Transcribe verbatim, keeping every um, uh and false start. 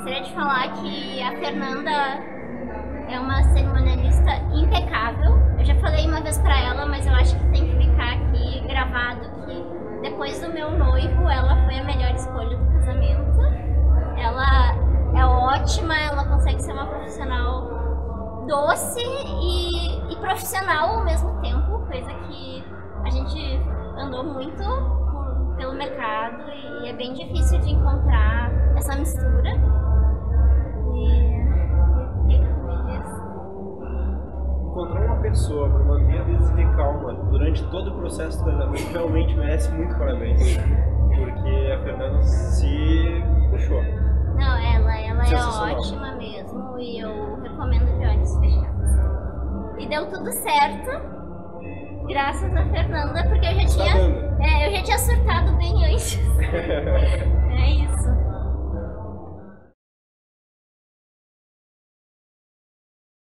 gostaria de falar que a Fernanda é uma cerimonialista impecável. Eu já falei uma vez pra ela, mas eu acho que tem que ficar aqui gravado que depois do meu noivo, ela foi a melhor escolha do casamento. Ela é ótima, ela consegue ser uma profissional doce e, e profissional ao mesmo tempo, coisa que a gente andou muito por, pelo mercado e é bem difícil de encontrar essa mistura. E o que tu me diz? Encontrar uma pessoa para manter a decisão calma durante todo o processo do casamento realmente merece muito parabéns, porque a Fernanda se puxou. Não, ela, ela é ótima mesmo e eu recomendo de olhos fechados. E deu tudo certo, graças a Fernanda, porque eu já tinha, é, eu já tinha surtado bem antes.